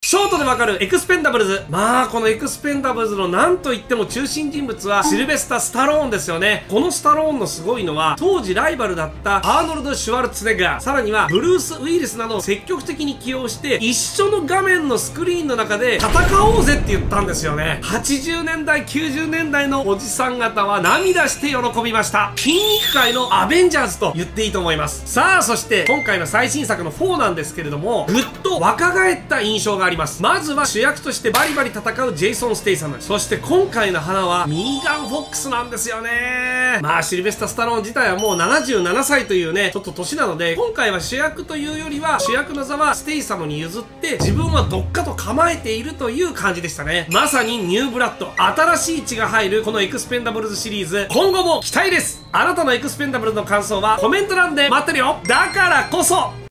ショートでわかるエクスペンダブルズ。まあこのエクスペンダブルズのなんといっても中心人物はシルベスター・スタローンですよね。このスタローンのすごいのは当時ライバルだったアーノルド・シュワルツェネッガー、さらにはブルース・ウィリスなどを積極的に起用して一緒の画面のスクリーンの中で戦おうぜって言ったんですよね。80年代90年代のおじさん方は涙して喜びました。筋肉界のアベンジャーズと言っていいと思います。さあそして今回の最新作の4なんですけれども、ぐっと若返った印象があります。まずは主役としてバリバリ戦うジェイソン・ステイサム、そして今回の花はミーガン・フォックスなんですよね。まあシルベスター・スタローン自体はもう77歳というねちょっと年なので、今回は主役というよりは主役の座はステイサムに譲って自分はどっかと構えているという感じでしたね。まさにニューブラッド、新しい血が入るこのエクスペンダブルズシリーズ、今後も期待です。あなたのエクスペンダブルズの感想はコメント欄で待ってるよ。だからこそ